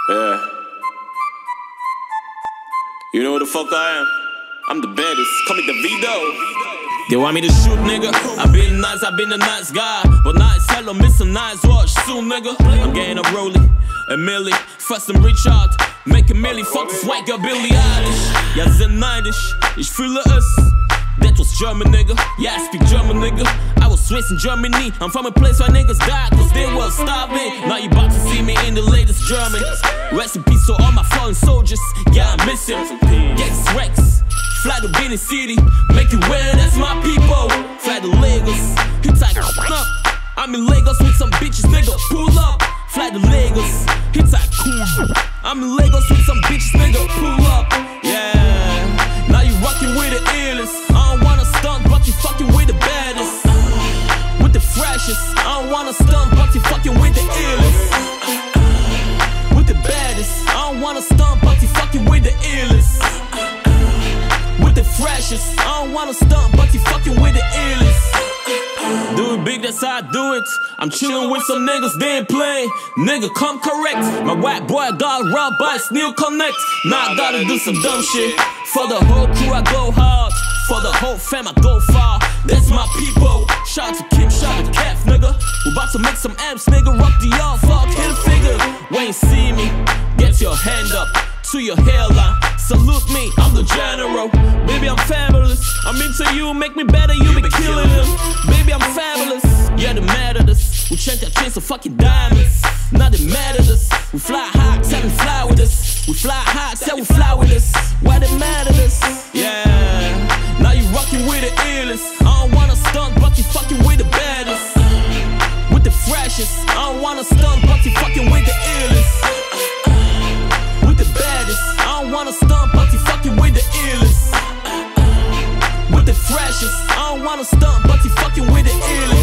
Yeah. You know who the fuck I am? I'm the baddest. Call me the Vito. They want me to shoot, nigga. I've been a nice guy. But now it's hell, miss a nice watch soon, nigga. I'm getting a rollie, a milli, first some Richard. Make a milli, fuck this white girl Billie Eilish. Ja, sind neidisch, ich fühle es. That was German, nigga. Yeah, I speak German, nigga. I was Swiss in Germany. I'm from a place where niggas died cause they were starving. Now you about to see me in the latest German. Rest in peace to all my fallen soldiers. Yeah, I miss him. Get Rex. Fly to Benin City. Make it weird, that's my people. Fly to Lagos. Hit like up. I'm in Lagos with some bitches, nigga. Pull up. Fly to Lagos. Hit like cool. I'm in Lagos with some bitches, nigga. Pull up. Yeah. Now you rockin' with the illest. I don't wanna stunt, but you fucking with the baddest. With the freshest. I don't wanna stunt, but you fucking with the illest. With the baddest. I don't wanna stunt, but you fucking with the illest. With the freshest. I don't wanna stunt, but you fucking with the illest. Do it big, that's how I do it. I'm chillin' with some niggas, they ain't play. Nigga, come correct. My white boy got robbed by Sneal Connect. Now I gotta do some dumb shit. For the whole crew I go hard. For the whole fam I go far. That's my people. Shout to Kim, shout to Kev, nigga. We about to make some amps, nigga. Rock the all, fuck, hit a figure. When you see me, get your hand up to your hairline. Salute me, I'm the general. Baby, I'm fabulous. I'm into you, make me better, you be killing them. Baby, I'm fabulous. Yeah, they mad at us. We change our chains to fucking diamonds. Now they mad at us. We fly high, tell them fly with us. We fly high, tell we fly with us. Why they mad at us? Yeah. Now you rockin' with the illest. I don't wanna stunt, but you fucking with the baddest. With the freshest. I don't wanna stunt, but you fucking with the illest. With the baddest. I don't wanna stunt, but you fucking with the illest. With the freshest. I don't wanna stunt, but you fucking with the illest.